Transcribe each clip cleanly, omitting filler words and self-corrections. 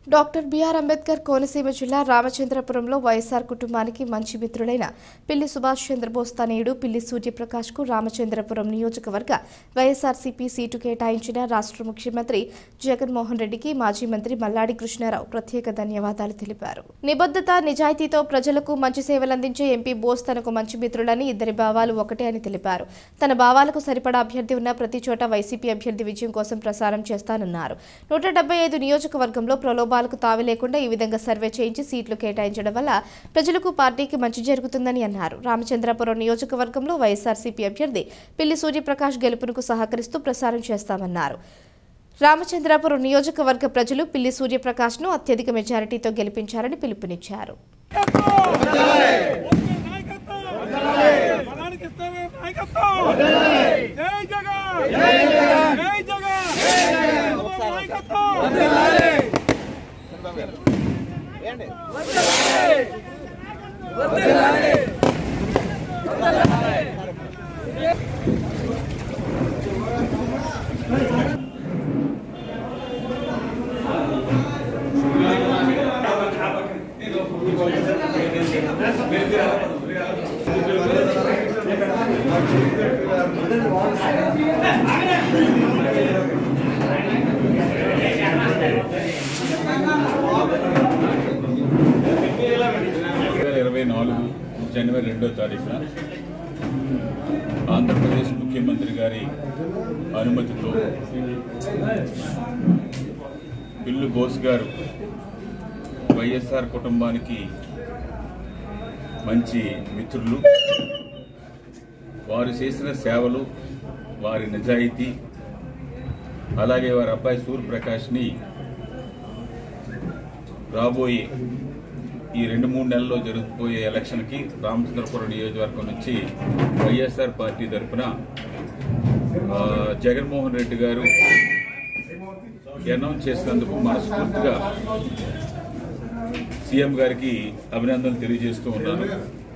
Doctor BR Ambedkar Konaseema జిల్లా రామచంద్రపురంలో వైఎస్ఆర్ కుటుంబానికి మంచి మిత్రుడైన పిల్లి సుభాష్ చంద్రబోస్ తనయుడు పిల్లి సూర్యప్రకాష్ కు రామచంద్రపురం నియోజకవర్గ వైఎస్ఆర్సీపీ సీటు కేటాయించిన రాష్ట్ర ముఖ్యమంత్రి జగన్మోహన్ రెడ్డికి మాజీ మంత్రి మల్లాడి కృష్ణారావు ప్రత్యేక ధన్యవాదాలు తెలిపారు. నిబద్ధత, నిజాయితీతో ప్రజలకు మంచి సేవలందించే ఎంపీ బోస్ తనకు మంచి మిత్రుడని, ఇద్దరి భావాలు ఒకటే అని తెలిపారు. తన భావాలకు సరిపడా అభ్యర్థి ఉన్న ప్రతి చోట వైసీపీ అభ్యర్థి విజయం కోసం ప్రసారం చేస్తానన్నారు. 175 నియోజకవర్గంలో ప్రలోభాలకు తావి లేకుండా ఈ విధంగా సర్వే చేయించి సీట్లు కేటాయించడం వల్ల ప్రజలకు, పార్టీకి మంచి జరుగుతుందని అన్నారు. రామచంద్రపురం నియోజకవర్గంలో వైఎస్ఆర్సీపీ అభ్యర్థి పిల్లి సూర్యప్రకాష్ గెలుపునకు సహకరిస్తూ ప్రసారం చేస్తామన్నారు. రామచంద్రపురం నియోజకవర్గ ప్రజలు పిల్లి సూర్యప్రకాష్ ను అత్యధిక మెజారిటీతో గెలిపించారని పిలుపునిచ్చారు. జనవరి 2వ తారీఖున ఆంధ్రప్రదేశ్ ముఖ్యమంత్రి గారి అనుమతితో పిల్లి బోస్ గారు వైఎస్ఆర్ కుటుంబానికి మంచి మిత్రులు. వారు చేసిన సేవలు, వారి నిజాయితీ, అలాగే వారి అబ్బాయి సూర్యప్రకాష్ని రాబోయే ఈ 2-3 నెలల్లో జరగబోయే ఎలక్షన్కి రామచంద్రపురం నియోజకవర్గం నుంచి వైఎస్ఆర్ పార్టీ తరఫున జగన్మోహన్ రెడ్డి గారు అనౌన్స్ చేసినందుకు మనస్ఫూర్తిగా సీఎం గారికి అభినందనలు తెలియజేస్తూ ఉన్నాను.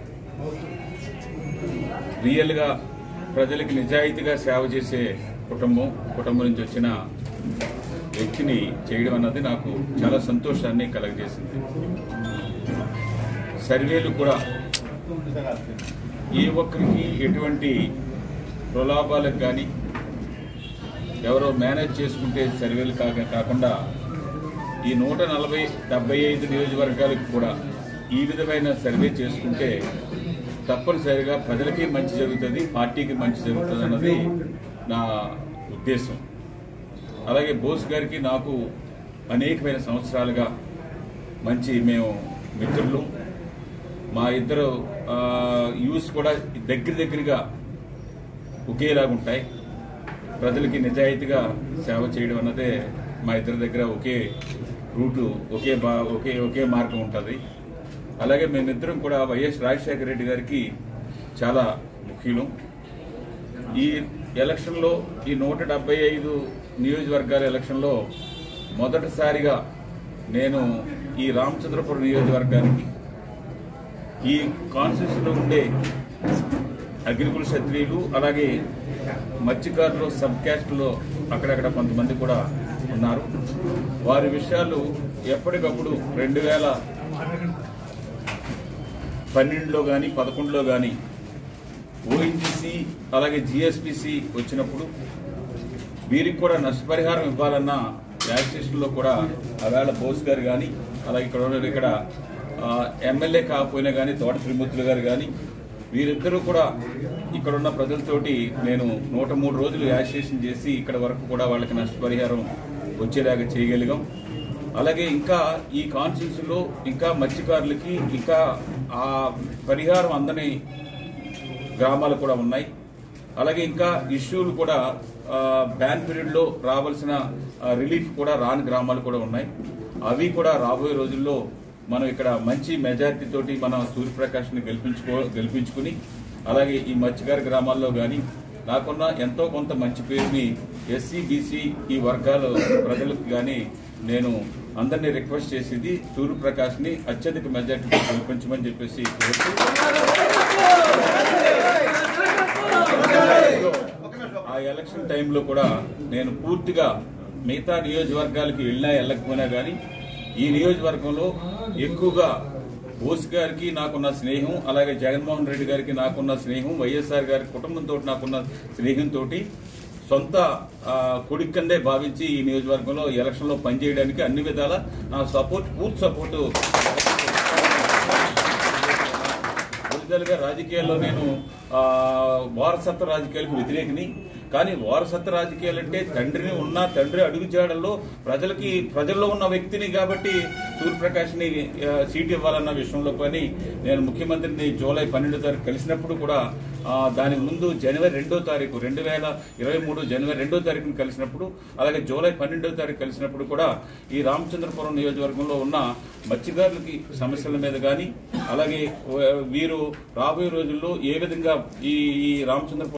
రియల్గా ప్రజలకి నిజాయితీగా సేవ చేసే కుటుంబం నుంచి వచ్చిన వ్యక్తిని చేయడం అన్నది నాకు చాలా సంతోషాన్ని కలగజేసింది. సర్వేలు కూడా ఏ ఒక్కరికి ఎటువంటి ప్రలోభాలకు కానీ ఎవరో మేనేజ్ చేసుకుంటే సర్వేలు కాకుండా ఈ 175 నియోజకవర్గాలకు కూడా ఈ విధమైన సర్వే చేసుకుంటే తప్పనిసరిగా ప్రజలకి మంచి జరుగుతుంది, పార్టీకి మంచి జరుగుతుంది అన్నది నా ఉద్దేశం. అలాగే బోస్ గారికి నాకు అనేకమైన సంవత్సరాలుగా మేము మిత్రులు. మా ఇద్దరు యూస్ కూడా దగ్గరగా ఒకేలాగుంటాయి. ప్రజలకి నిజాయితీగా సేవ చేయడం అన్నదే మా ఇద్దరి దగ్గర ఒకే రూటు, ఒకే మార్గం ఉంటుంది. అలాగే మేమిద్దరం కూడా వైఎస్ రాజశేఖర రెడ్డి గారికి చాలా ముఖ్యులు. ఈ ఎలక్షన్లో, ఈ 175 నియోజకవర్గాల ఎలక్షన్లో మొదటిసారిగా నేను ఈ రామచంద్రపురం నియోజకవర్గానికి, ఈ కాన్స్టిట్యూషన్లో ఉండే అగ్రికుల క్షత్రియులు, అలాగే మత్స్యకారులు, సబ్ క్యాస్ట్లో అక్కడక్కడ కొంతమంది కూడా ఉన్నారు. వారి విషయాలు ఎప్పటికప్పుడు 2012లో కానీ 2011లో కానీ ఓఎన్జీసీ అలాగే జిఎస్పిసి వచ్చినప్పుడు వీరికి కూడా నష్టపరిహారం ఇవ్వాలన్న యాజిటేషన్లో కూడా ఆవేళ బోస్ గారు కానీ, అలాగే ఇక్కడ ఎమ్మెల్యే కాకపోయినా కానీ తోట త్రిమూర్తులు గారు కానీ, వీరిద్దరూ కూడా ఇక్కడున్న ప్రజలతోటి నేను 103 రోజులు యాజిటేషన్ చేసి ఇక్కడ వరకు కూడా వాళ్ళకి నష్టపరిహారం వచ్చేలాగా చేయగలిగాం. అలాగే ఇంకా ఈ కాన్స్టిట్యూషన్లో ఇంకా మత్స్యకారులకి ఇంకా ఆ పరిహారం అందని గ్రామాలు కూడా ఉన్నాయి. అలాగే ఇంకా ఇష్యూలు కూడా బ్యాన్ పీరియడ్లో రావాల్సిన రిలీఫ్ కూడా రాని గ్రామాలు కూడా ఉన్నాయి. అవి కూడా రాబోయే రోజుల్లో మనం ఇక్కడ మంచి మెజారిటీ తోటి మన సూర్యప్రకాష్ని గెలిపించుకుని, అలాగే ఈ మత్స్యకార గ్రామాల్లో కానీ నాకున్న ఎంతో కొంత మంచి పేరుని ఎస్సీ, బీసీ ఈ వర్గాల ప్రజలకు కానీ నేను అందరినీ రిక్వెస్ట్ చేసేది సూర్యప్రకాష్ని అత్యధిక మెజారిటీతో గెలిపించమని చెప్పేసి కోరుతూ, ఆ ఎలక్షన్ టైంలో కూడా నేను పూర్తిగా మిగతా నియోజకవర్గాలకు వెళ్ళకపోయినా కానీ ఈ నియోజకవర్గంలో ఎక్కువగా బోస్ గారికి నాకున్న స్నేహం, అలాగే జగన్మోహన్ రెడ్డి గారికి నాకున్న స్నేహం, వైఎస్ఆర్ గారి కుటుంబంతో నాకున్న స్నేహంతో సొంత కొడుకు కిందే భావించి ఈ నియోజకవర్గంలో ఎలక్షన్లో పనిచేయడానికి అన్ని విధాల నా పూర్తి సపోర్టు. ఒరిజినల్గా రాజకీయాల్లో నేను వారసత్వ రాజకీయాలకు వ్యతిరేకిని. కానీ వారసత్వ రాజకీయాలంటే తండ్రి అడుగుజాడల్లో ప్రజల్లో ఉన్న వ్యక్తిని కాబట్టి సూర్యప్రకాష్ని సీటు ఇవ్వాలన్న విషయంలో కానీ నేను ముఖ్యమంత్రిని జూలై 12వ తారీఖు కలిసినప్పుడు కూడా దానికి ముందు జనవరి 2వ తారీఖు 2023 జనవరి 2వ తారీఖున కలిసినప్పుడు, అలాగే జూలై 12వ తారీఖు కలిసినప్పుడు కూడా ఈ రామచంద్రపురం నియోజకవర్గంలో ఉన్న మత్స్యకారులకి సమస్యల మీద కానీ, అలాగే వీరు రాబోయే రోజుల్లో ఏ విధంగా ఈ రామచంద్రపురం